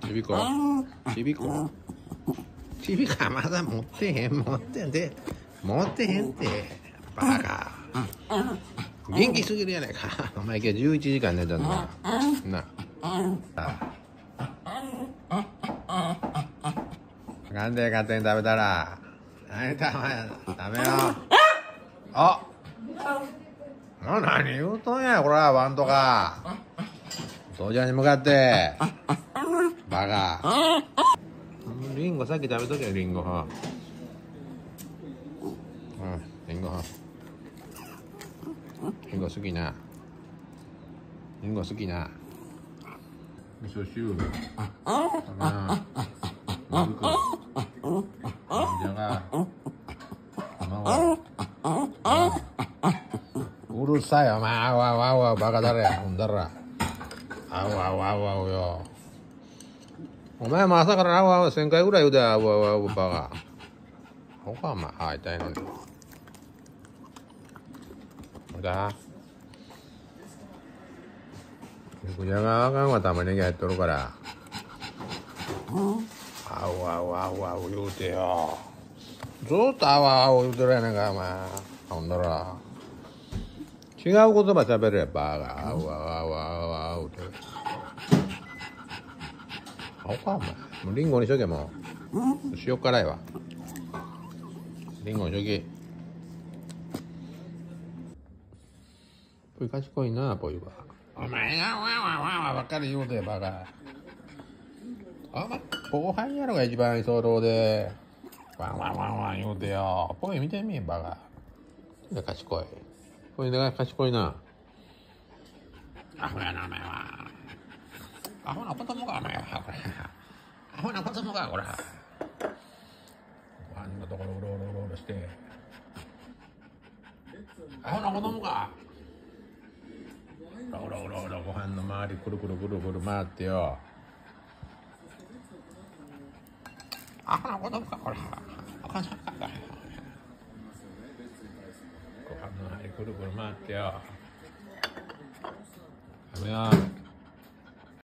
ちびこちびこちびかまだ持ってへんで持ってへんってバカ元気すぎるやないかお前今日11時間寝たんだなあかんで勝手に食べたら何食べようあ何言うとんやこらワンとか父ちゃんに向かってバカリンゴさっき食べとけよリンゴはリンゴはリンゴ好きなリンゴ好きな味噌汁ミルクじゃが卵うるさいお前あわわわバカだれほんだらあわわわよお前も朝からあわわ1000回ぐらい言うであわわわバカほかお前歯痛いのにだ肉じゃがあかんわ玉ねぎ入っとるからあわわわ言うてよずっとあわあわ言うてるやねんかお前ほんだら違う言葉喋れバカあわあわ言うてあかお前もうリンゴにしとけもう塩辛いわリンゴにしときぽい賢いなぽいはお前がわわわばっかり言うてバカお前後輩やろが一番居候でワンワンワンワン言うてよぽい見てみバカ賢いぽいが賢いなアホやなお前はアホな子供かお前はアホな子供かこれご飯のところうろうろうろしてアホな子供かうろうろうろご飯の周りくるくるくるくる回ってよアホな子供かこれあかんさんかご飯の周りくるくる回ってよやめよう